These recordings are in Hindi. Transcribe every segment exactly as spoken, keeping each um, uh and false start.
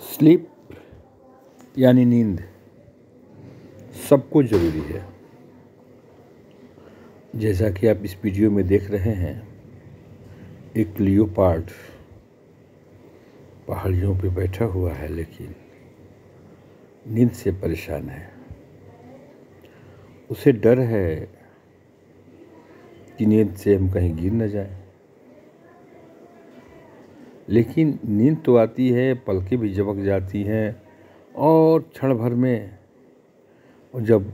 स्लीप यानी नींद सबको ज़रूरी है। जैसा कि आप इस वीडियो में देख रहे हैं, एक लियोपार्ड पहाड़ियों पे बैठा हुआ है, लेकिन नींद से परेशान है। उसे डर है कि नींद से हम कहीं गिर न जाएं। लेकिन नींद तो आती है, पलकें भी झपक जाती हैं और क्षण भर में जब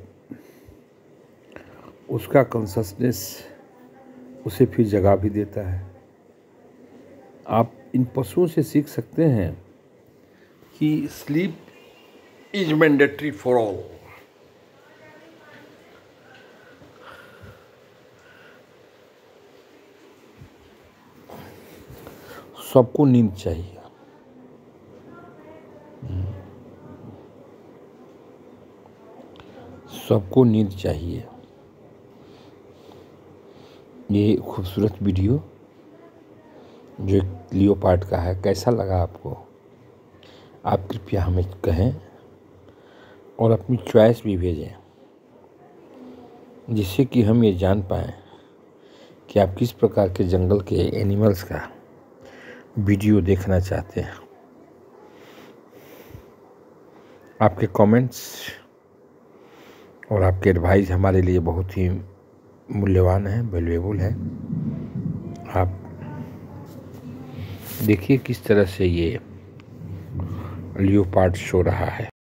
उसका कॉन्शसनेस उसे फिर जगा भी देता है। आप इन पशुओं से सीख सकते हैं कि sleep is mandatory for all. सबको नींद चाहिए। सबको नींद चाहिए। ये खूबसूरत वीडियो जो एक लियोपार्ड का है, कैसा लगा आपको? आप कृपया हमें कहें और अपनी चॉइस भी भेजें, जिससे कि हम ये जान पाएँ कि आप किस प्रकार के जंगल के एनिमल्स का वीडियो देखना चाहते हैं। आपके कमेंट्स और आपके एडवाइस हमारे लिए बहुत ही मूल्यवान है, वैल्यूएबल है। आप देखिए किस तरह से ये लियोपार्ड सो रहा है।